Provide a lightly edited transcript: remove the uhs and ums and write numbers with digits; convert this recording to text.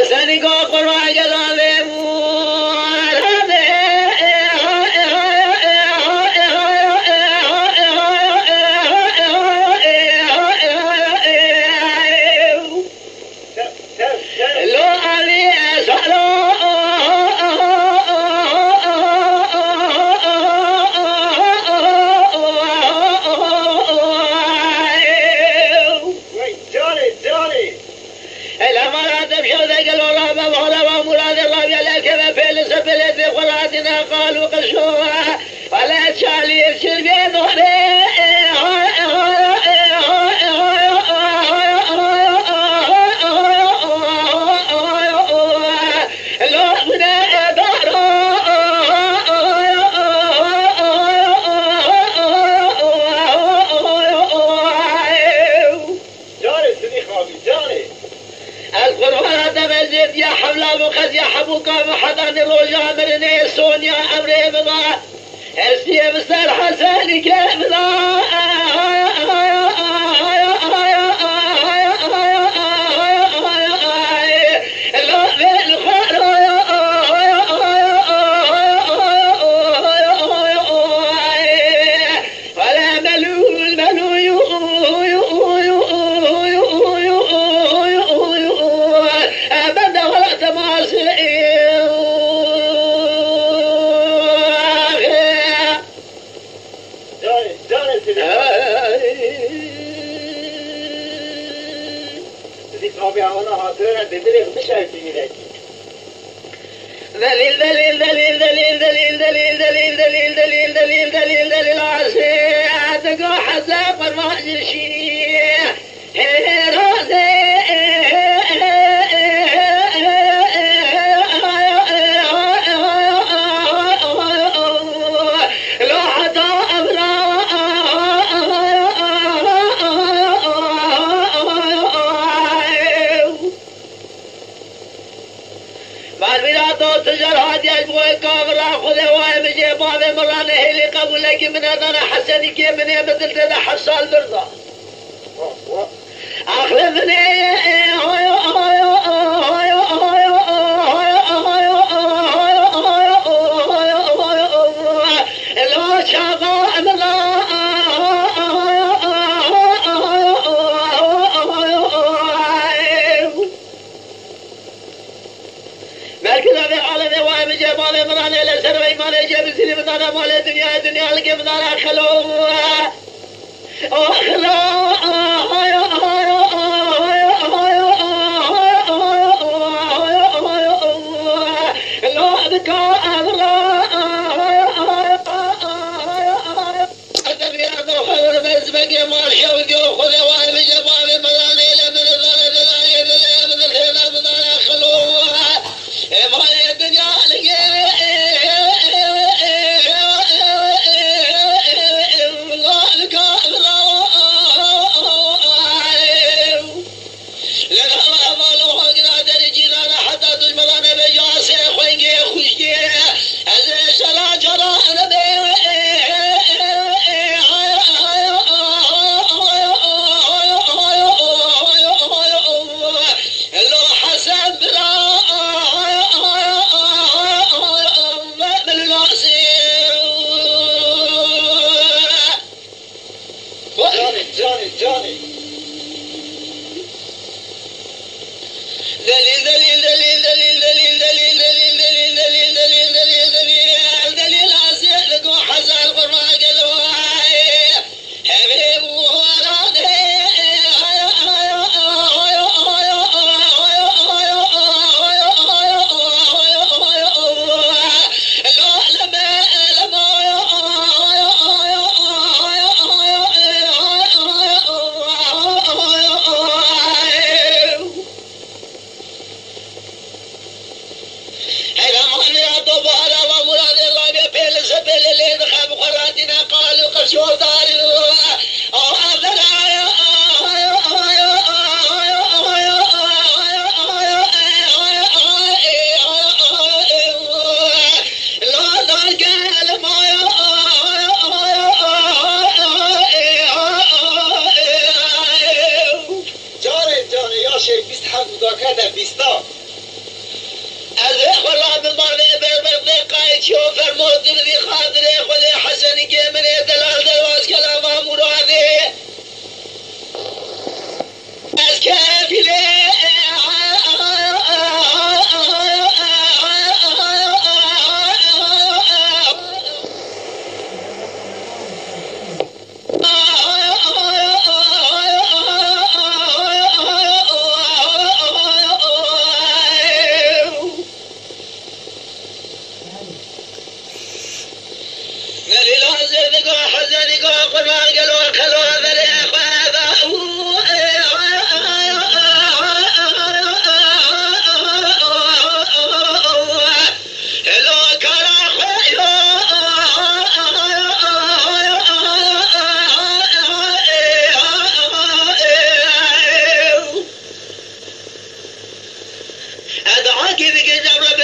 حسنی کو قرآن گذاره قالوا قشوها ولا تشالي الشربين يا حولا وقد يحبوك محضن الرجاء مرني سونيا أمري بضاء اسيب سر حسن كبضاء دليل دليل دليل دليل دليل دليل دليل دليل دليل دليل دليل دليل عسيتك حساب الراجل شيء قبل لك من هذا حسني كيف من مثل هذا حصل برضا أخلفني لا شغال مال مرانا إلى سروي مال جاب سيري بدانا مال الدنيا الدنيا لقي بدانا خلو كيف كذا